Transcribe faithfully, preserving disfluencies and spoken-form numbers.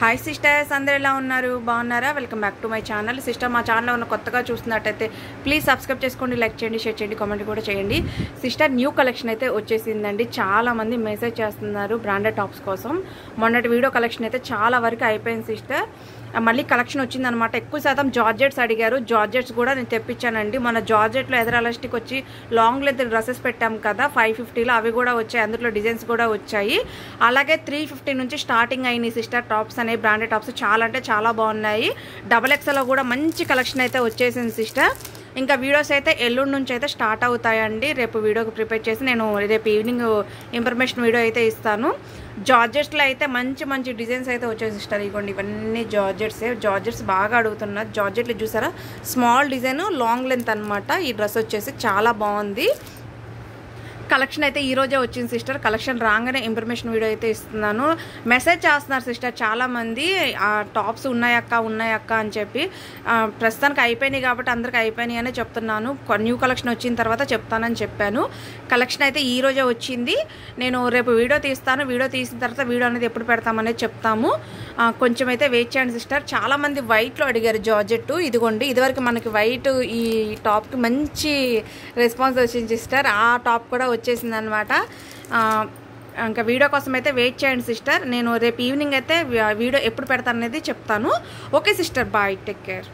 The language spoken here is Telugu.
హాయ్ సిస్టర్స్, అందరూ ఎలా ఉన్నారు? బాగున్నారా? Welcome back to my channel. Sister, మా ఛానల్ ఉన్న కొత్తగా చూస్తున్నట్టయితే ప్లీజ్ సబ్స్క్రైబ్ చేసుకోండి, లైక్ చేయండి, షేర్ చేయండి, కామెంట్ కూడా చేయండి. సిస్టర్, న్యూ కలెక్షన్ అయితే వచ్చేసిందండి. చాలామంది మెసేజ్ చేస్తున్నారు బ్రాండెడ్ టాప్స్ కోసం. మొన్నటి వీడియో కలెక్షన్ అయితే చాలా వరకు అయిపోయింది సిస్టర్. మళ్ళీ కలెక్షన్ వచ్చిందనమాట. ఎక్కువ శాతం జార్జెట్స్ అడిగారు. జార్జెట్స్ కూడా నేను తెప్పించానండి. మన జార్జెట్లో ఎదర్ ఎలాస్టిక్ వచ్చి లాంగ్ లెంత్ డ్రెస్సెస్ పెట్టాం కదా ఫైవ్ ఫిఫ్టీలో, అవి కూడా వచ్చాయి. అందులో డిజైన్స్ కూడా వచ్చాయి. అలాగే త్రీ ఫిఫ్టీ నుంచి స్టార్టింగ్ అయినాయి సిస్టర్ టాప్స్ అనేవి. బ్రాండెడ్ టాప్స్ చాలా అంటే చాలా బాగున్నాయి. డబల్ ఎక్స్ఎల్లో కూడా మంచి కలెక్షన్ అయితే వచ్చేసింది సిస్టర్. ఇంకా వీడియోస్ అయితే ఎల్లుండి నుంచి అయితే స్టార్ట్ అవుతాయండి. రేపు వీడియోకి ప్రిపేర్ చేసి నేను రేపు ఈవినింగ్ ఇన్ఫర్మేషన్ వీడియో అయితే ఇస్తాను. జార్జెట్స్లో అయితే మంచి మంచి డిజైన్స్ అయితే వచ్చాయి సిస్టర్. ఇవ్వండి, ఇవన్నీ జార్జెట్సే. జార్జెట్స్ బాగా అడుగుతున్నారు. జార్జెట్లు చూసారా, స్మాల్ డిజైన్ లాంగ్ లెంత్ అనమాట. ఈ డ్రెస్ వచ్చేసి చాలా బాగుంది. కలెక్షన్ అయితే ఈరోజే వచ్చింది సిస్టర్. కలెక్షన్ రాగానే ఇన్ఫర్మేషన్ వీడియో అయితే ఇస్తున్నాను. మెసేజ్ చేస్తున్నారు సిస్టర్ చాలామంది, ఆ టాప్స్ ఉన్నాయక్క ఉన్నాయక్క అని చెప్పి. ప్రస్తుతానికి అయిపోయినాయి కాబట్టి అందరికి అయిపోయినాయి అనే చెప్తున్నాను. న్యూ కలెక్షన్ వచ్చిన తర్వాత చెప్తానని చెప్పాను. కలెక్షన్ అయితే ఈరోజే వచ్చింది. నేను రేపు వీడియో తీస్తాను. వీడియో తీసిన తర్వాత వీడియో అనేది ఎప్పుడు పెడతామనేది చెప్తాము. కొంచెం అయితే వెయిట్ చేయండి సిస్టర్. చాలామంది వైట్లో అడిగారు జార్జెట్. ఇదిగోండి, ఇదివరకు మనకి వైట్ ఈ టాప్కి మంచి రెస్పాన్స్ వచ్చింది సిస్టర్. ఆ టాప్ కూడా వచ్చేసింది అనమాట. ఇంకా వీడియో కోసం అయితే వెయిట్ చేయండి సిస్టర్. నేను రేపు ఈవినింగ్ అయితే వీడియో ఎప్పుడు పెడతాను అనేది చెప్తాను. Okay sister, bye, take care.